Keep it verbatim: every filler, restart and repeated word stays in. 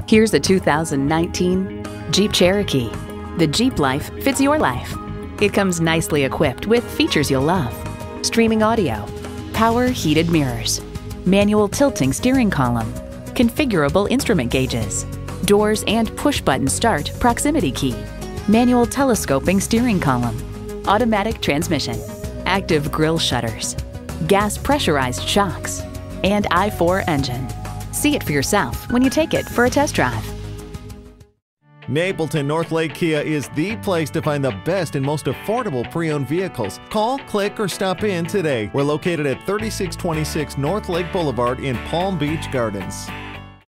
Here's a two thousand nineteen Jeep Cherokee. The Jeep life fits your life. It comes nicely equipped with features you'll love. Streaming audio, power heated mirrors, manual tilting steering column, configurable instrument gauges, doors and push-button start proximity key, manual telescoping steering column, automatic transmission, active grille shutters, gas pressurized shocks, and I four engine. See it for yourself when you take it for a test drive. Napleton Northlake Kia is the place to find the best and most affordable pre-owned vehicles. Call, click, or stop in today. We're located at thirty-six twenty-six Northlake Boulevard in Palm Beach Gardens.